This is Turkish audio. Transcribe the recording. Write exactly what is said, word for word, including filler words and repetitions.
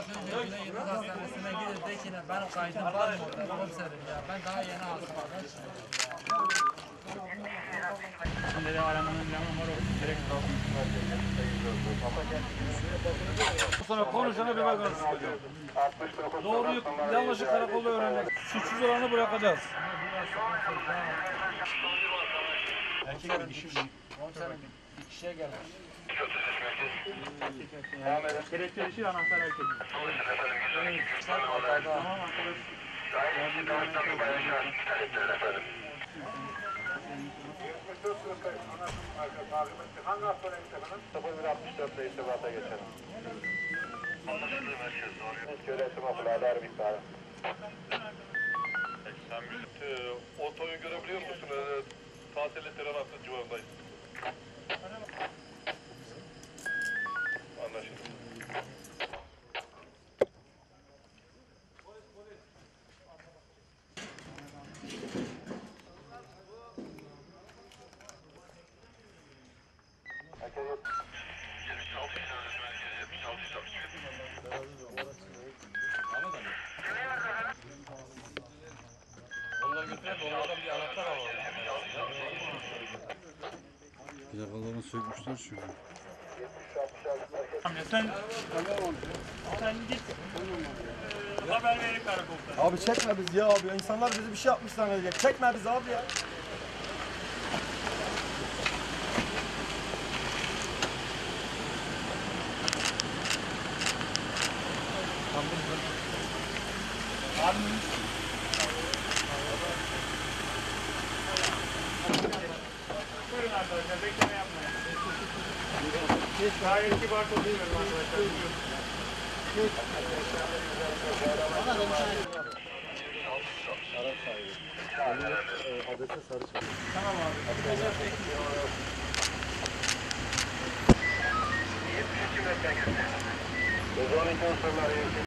önce bile yıllık hastanesine gidip de ki benim kaydım var mı orada komiserim ya. Ben daha yeni hastaneden çıktım. Şimdi de aramanın yanı var olsun. Direkt kalsın. Sonra konuşana bir bakın. Doğruyu yanlışı karakolda öğrenmek. Suçsuz olanı bırakacağız. Erkek bir dişi mi? Komiserim bir kişiye gelmiş. Kelepçe dişi anahtar erkek. Tamam arkadaş. Hangi hastaneymiş efendim? sıfır bir altmış dörtte irtibata geçelim. İlk yönetim okulu Haber İhbar. Sen bizim otoyu görebiliyor musun? Tatilli tren hattı civarındayız. Anlaşıldı. Plakalarını sökmüşler çünkü. Sen, sen git. Haber verin karakolda. Abi çekme bizi ya abi. İnsanlar bizi bir şey yapmış zannedecek. Çekme bizi abi ya. Abi buyurun arkadaşlar, bekleme yapmayın. Gayet kibar konuşuyorum arkadaşlar. Tamam abi. yetmiş iki metre geçti.